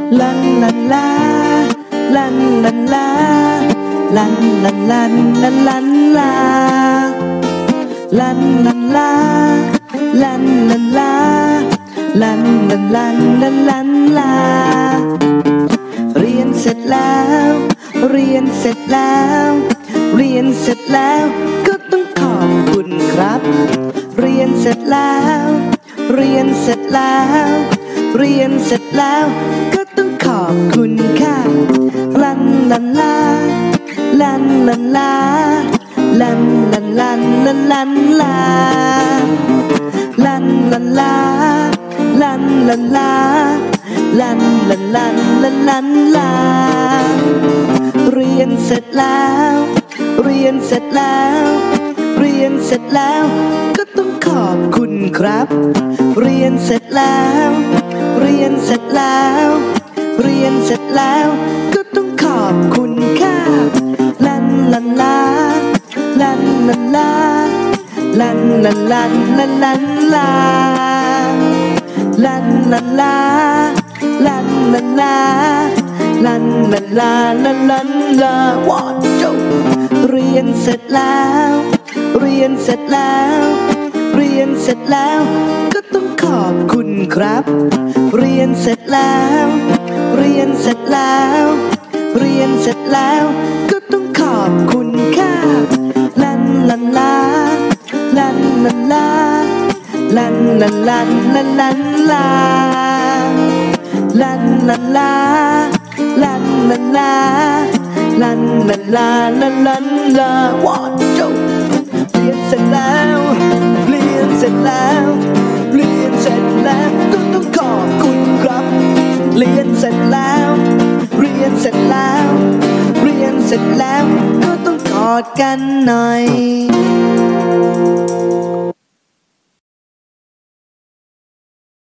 ลันลันลาลันลันลาลันลันลันลันลันลาลันลันลาลันลันลาลันลันลันลันลันลาเรียนเสร็จแล้วเรียนเสร็จแล้วเรียนเสร็จแล้วก็ต้องขอบคุณครับเรียนเสร็จแล้วเรียนเสร็จแล้วเรียนเสร็จแล้วก็ต้องขอบคุณค่ะลันลันลาลันลันลาลันลันลันลันลันลาลันลันลาลันลันลาลันลันลันลันลันลาเรียนเสร็จแล้วเรียนเสร็จแล้วเรียนเสร็จแล้วก็ต้องขอบคุณครับเรียนเสร็จแล้วเรียนเสร็จแล้วเรียนเสร็จแล้วก็ต้องขอบคุณค่ะลันลันลาลันลันลาลันลันลันลันลันลาลันลันลาลันลันลาลันลันลาลันลันลาว้าวจูเรียนเสร็จแล้วเรียนเสร็จแล้วเรียนเสร็จแล้วก็ต้องขอบคุณครับเรียนเสร็จแล้วเรียนเสร็จแล้วเรียนเสร็จแล้วก็ต้องขอบคุณค่ะลันลันลาลันลันลาลันลันลันลันลันลาลันลันลาลันลันลาลันลันลาลันลันลาว้าวจูเรียนเสร็จแล้วเรียนเสร็จแล้วเรียนเสร็จแล้วก็ต้องขอบคุณครับเรียนเสร็จแล้วเรียนเสร็จแล้วเรียนเสร็จแล้วก็ต้องกอดกันหน่อย